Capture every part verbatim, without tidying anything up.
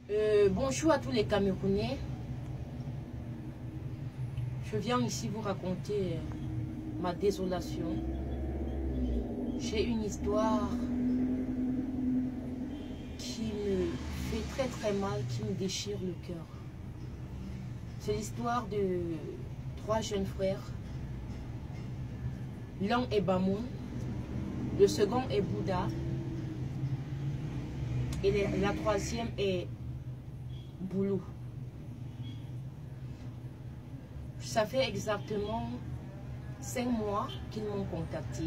Euh, bonjour à tous les Camerounais. Je viens ici vous raconter ma désolation. J'ai une histoire qui me fait très très mal, qui me déchire le cœur. C'est l'histoire de trois jeunes frères. L'un est Bamoun, le second est Bouddha et la troisième est Boulou. Ça fait exactement cinq mois qu'ils m'ont contacté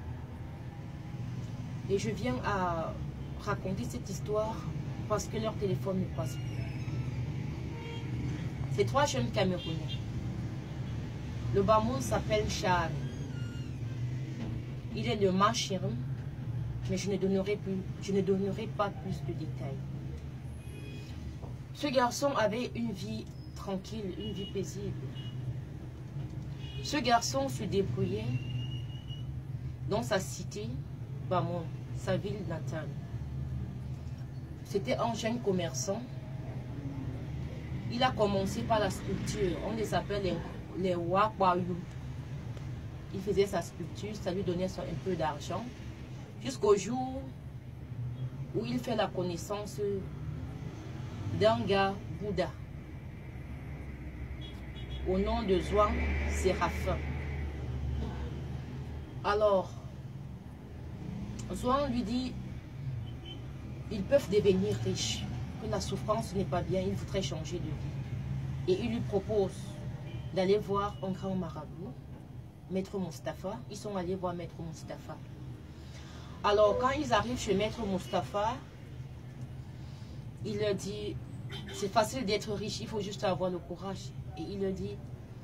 et je viens à raconter cette histoire parce que leur téléphone ne passe plus. Ces trois jeunes Camerounais. Le Bamoun s'appelle Charles. Il est le Machirum, mais je ne donnerai plus, je ne donnerai pas plus de détails. Ce garçon avait une vie tranquille, une vie paisible. Ce garçon se débrouillait dans sa cité, Bamoun, sa ville natale. C'était un jeune commerçant. Il a commencé par la sculpture. On les appelle les, les Wakwayu. Il faisait sa sculpture, ça lui donnait un peu d'argent. Jusqu'au jour où il fait la connaissance d'un gars Bouddha au nom de Zouang Séraphin. Alors, Zouang lui dit, ils peuvent devenir riches, que la souffrance n'est pas bien, il voudrait changer de vie. Et il lui propose d'aller voir un grand marabout, Maître Mustapha. Ils sont allés voir Maître Mustapha. Alors, quand ils arrivent chez Maître Mustapha, il leur dit, c'est facile d'être riche, il faut juste avoir le courage. Et il leur dit,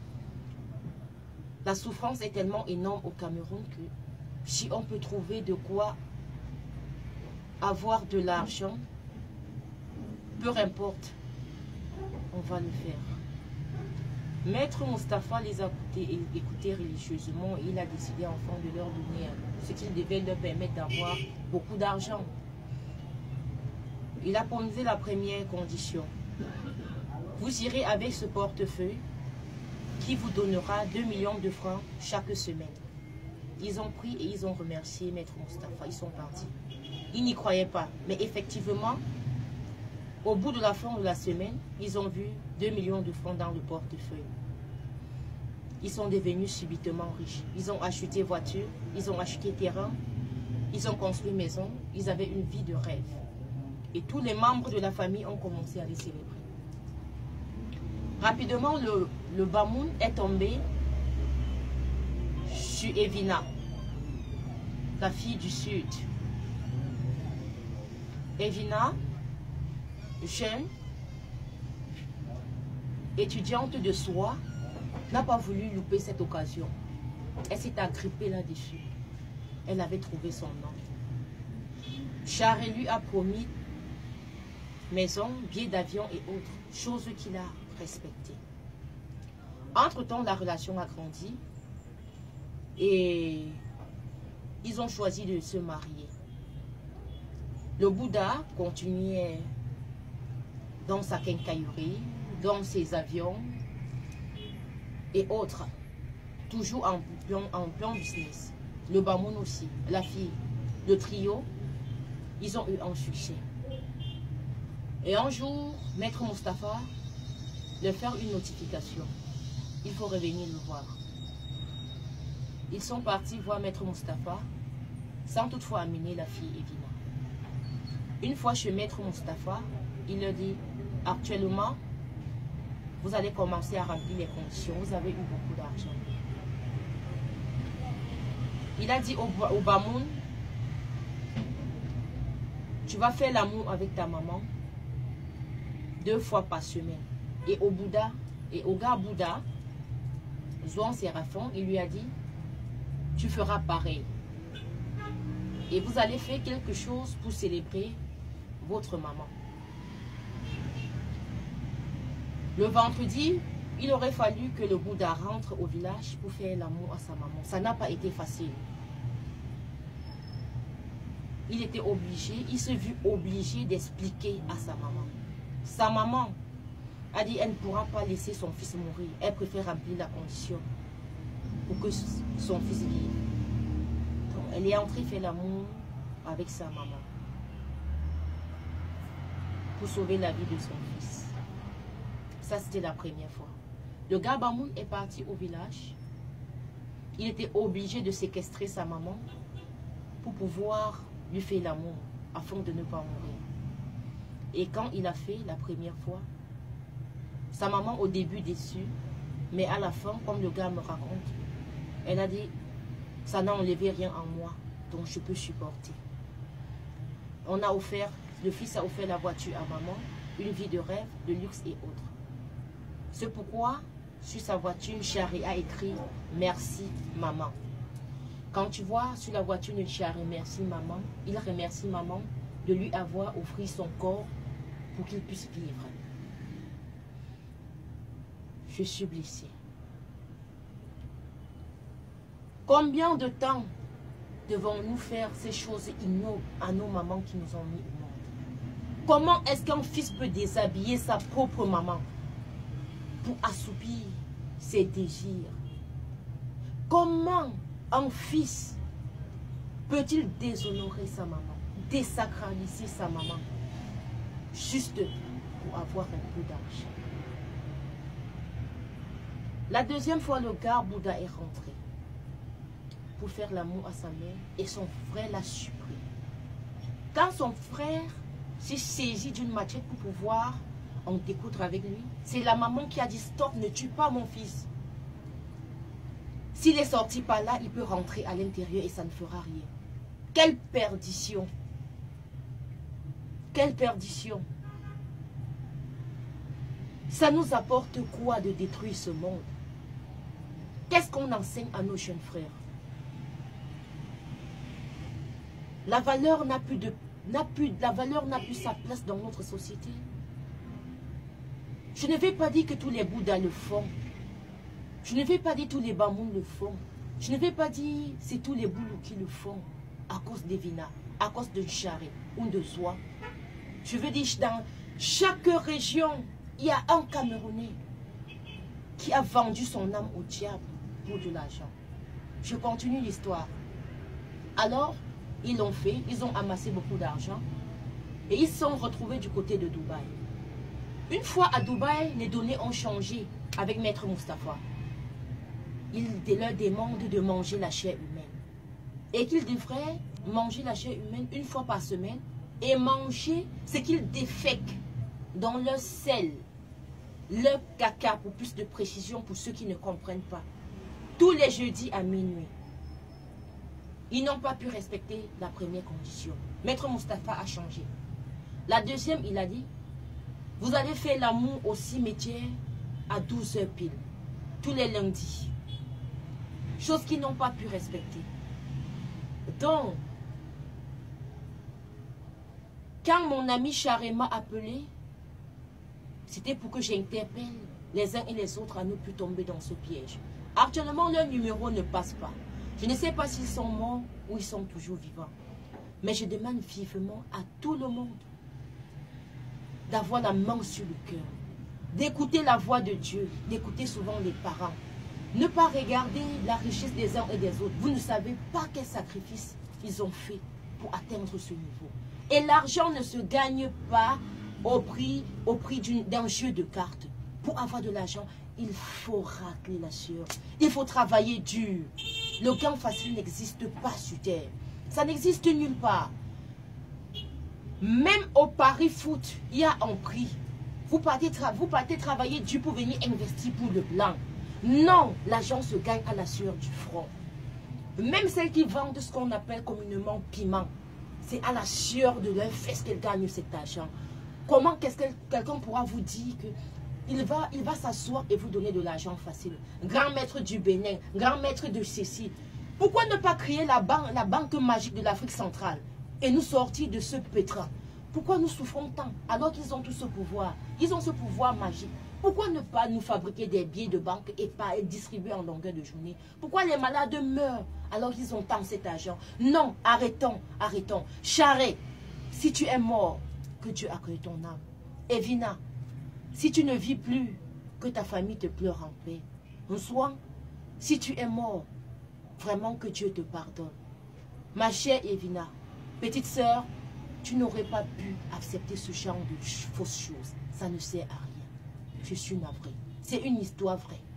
la souffrance est tellement énorme au Cameroun que si on peut trouver de quoi avoir de l'argent, peu importe, on va le faire. Maître Mustapha les a écoutés, écoutés religieusement et il a décidé enfin de leur donner ce qui devait leur permettre d'avoir beaucoup d'argent. Il a posé la première condition. Vous irez avec ce portefeuille qui vous donnera deux millions de francs chaque semaine. Ils ont pris et ils ont remercié Maître Mustapha. Ils sont partis. Ils n'y croyaient pas. Mais effectivement, au bout de la fin de la semaine, ils ont vu deux millions de francs dans le portefeuille. Ils sont devenus subitement riches. Ils ont acheté voiture, ils ont acheté terrain, ils ont construit maison, ils avaient une vie de rêve. Et tous les membres de la famille ont commencé à les célébrer. Rapidement, le, le Bamoun est tombé sur Evina, la fille du Sud. Evina, jeune, étudiante de soi, n'a pas voulu louper cette occasion. Elle s'est agrippée là-dessus. Elle avait trouvé son nom. Charles lui a promis maison, billets d'avion et autres, choses qu'il a respectées. Entre-temps, la relation a grandi et ils ont choisi de se marier. Le Bouddha continuait dans sa quincaillerie, dans ses avions et autres, toujours en plan, en plan business. Le Bamoun aussi, la fille, le trio, ils ont eu un succès. Et un jour, Maître Mustapha leur fait une notification. Il faut revenir le voir. Ils sont partis voir Maître Mustapha sans toutefois amener la fille Evina. Une fois chez Maître Mustapha, il leur dit, actuellement, vous allez commencer à remplir les conditions. Vous avez eu beaucoup d'argent. Il a dit au, au Bamoun, tu vas faire l'amour avec ta maman deux fois par semaine. Et au Bouddha, et au gars Bouddha, Zouang Séraphin, il lui a dit, tu feras pareil. Et vous allez faire quelque chose pour célébrer votre maman. Le vendredi, il aurait fallu que le Bouddha rentre au village pour faire l'amour à sa maman. Ça n'a pas été facile. Il était obligé, il s'est vu obligé d'expliquer à sa maman. Sa maman a dit elle ne pourra pas laisser son fils mourir. Elle préfère remplir la condition pour que son fils vive. Donc, elle est entrée faire l'amour avec sa maman pour sauver la vie de son fils. Ça, c'était la première fois. Le gars Bamoun est parti au village. Il était obligé de séquestrer sa maman pour pouvoir lui faire l'amour afin de ne pas mourir. Et quand il a fait la première fois, sa maman au début déçue, mais à la fin, comme le gars me raconte, elle a dit, ça n'a enlevé rien en moi, donc je peux supporter. On a offert, le fils a offert la voiture à maman, une vie de rêve, de luxe et autres. C'est pourquoi, sur sa voiture, Charé a écrit « Merci, maman ». Quand tu vois sur la voiture de Charé « Merci, maman », il remercie maman de lui avoir offert son corps pour qu'il puisse vivre. Je suis blessée. Combien de temps devons-nous faire ces choses ignobles à nos mamans qui nous ont mis au monde? Comment est-ce qu'un fils peut déshabiller sa propre maman pour assoupir ses désirs? Comment un fils peut-il déshonorer sa maman, désacraliser sa maman, juste pour avoir un peu d'argent? La deuxième fois, le gars Bouddha est rentré pour faire l'amour à sa mère et son frère l'a surpris. Quand son frère s'est saisi d'une machette pour pouvoir en découdre avec lui, c'est la maman qui a dit stop, ne tue pas mon fils. S'il est sorti par là, il peut rentrer à l'intérieur et ça ne fera rien. Quelle perdition! Quelle perdition! Ça nous apporte quoi de détruire ce monde? Qu'est-ce qu'on enseigne à nos jeunes frères? La valeur n'a plus de, n'a plus, la valeur n'a plus sa place dans notre société. Je ne vais pas dire que tous les Bouddhas le font. Je ne vais pas dire que tous les Bamoun le font. Je ne vais pas dire que c'est tous les Boulous qui le font à cause des Vina, à cause de Charé ou de Zoa. Je veux dire, dans chaque région, il y a un Camerounais qui a vendu son âme au diable pour de l'argent. Je continue l'histoire. Alors, ils l'ont fait, ils ont amassé beaucoup d'argent et ils se sont retrouvés du côté de Dubaï. Une fois à Dubaï, les données ont changé avec Maître Mustapha. Il leur demande de manger la chair humaine et qu'ils devraient manger la chair humaine une fois par semaine et manger ce qu'ils défèquent dans leur sel, leur caca, pour plus de précision pour ceux qui ne comprennent pas, tous les jeudis à minuit. Ils n'ont pas pu respecter la première condition. Maître Mustapha a changé. La deuxième, il a dit, vous allez faire l'amour au cimetière à douze heures pile, tous les lundis. Chose qu'ils n'ont pas pu respecter. Donc, quand mon ami Charé m'a appelé, c'était pour que j'interpelle les uns et les autres à ne plus tomber dans ce piège. Actuellement, leur numéro ne passe pas. Je ne sais pas s'ils sont morts ou ils sont toujours vivants. Mais je demande vivement à tout le monde d'avoir la main sur le cœur, d'écouter la voix de Dieu, d'écouter souvent les parents. Ne pas regarder la richesse des uns et des autres. Vous ne savez pas quel sacrifice ils ont fait pour atteindre ce niveau. Et l'argent ne se gagne pas au prix, au prix d'un jeu de cartes. Pour avoir de l'argent, il faut racler la sueur. Il faut travailler dur. Le gain facile n'existe pas sur terre. Ça n'existe nulle part. Même au Paris Foot, il y a un prix. Vous partez, vous partez travailler dur pour venir investir pour le blanc. Non, l'argent se gagne à la sueur du front. Même celles qui vendent ce qu'on appelle communément piment, c'est à la sueur de leur fesse qu'elles gagnent cet argent. Comment qu'est-ce que quelqu'un pourra vous dire que il va, il va s'asseoir et vous donner de l'argent facile? Grand maître du Bénin, grand maître de ceci. Pourquoi ne pas créer la banque, la banque magique de l'Afrique centrale et nous sortir de ce pétrin? Pourquoi nous souffrons tant alors qu'ils ont tout ce pouvoir? Ils ont ce pouvoir magique. Pourquoi ne pas nous fabriquer des billets de banque et pas être distribués en longueur de journée? Pourquoi les malades meurent alors qu'ils ont tant cet argent? Non, arrêtons, arrêtons. Charé, si tu es mort, que Dieu accueille ton âme. Evina, si tu ne vis plus, que ta famille te pleure en paix. Soit, si tu es mort, vraiment que Dieu te pardonne. Ma chère Evina, petite sœur, tu n'aurais pas pu accepter ce genre de fausses choses. Ça ne sert à rien. Je suis navrée. C'est une histoire vraie.